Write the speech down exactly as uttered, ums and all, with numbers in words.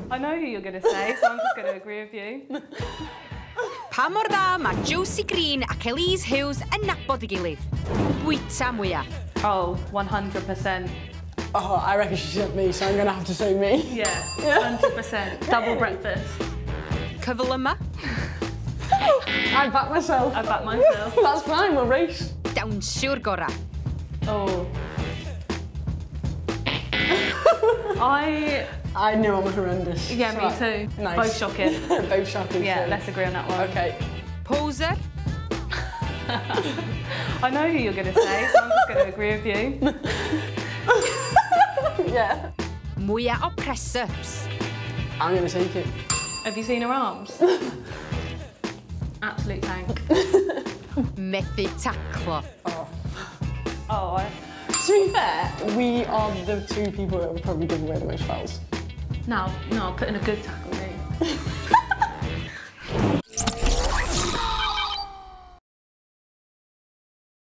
I know who you're going to say, so I'm just going to agree with you. Pa mor dda mae Josie Green ac Elise Hughes yn nabod ei gilydd? Bwyta mwyaf. Oh, one hundred percent. Oh, I reckon she said me, so I'm going to have to say me. Yeah, one hundred percent. Double breakfast. Cyfl yma. I back myself. I back myself. That's fine, we'll race. Dawnsio'r gorau. Oh. I... I knew I'm horrendous. Yeah, so me that, too. Nice. Both shocking. Both shocking. Yeah, too. let's agree on that one. Okay. Poser. I know who you're going to say, so I'm just going to agree with you. Yeah. Mwyaf o press-ups. I'm going to take it. Have you seen her arms? Absolute tank. Methu taclo. Oh. Oh, I... To be fair, we are the two people that would probably give away the most fouls. No, no, I'm putting a good tackle in.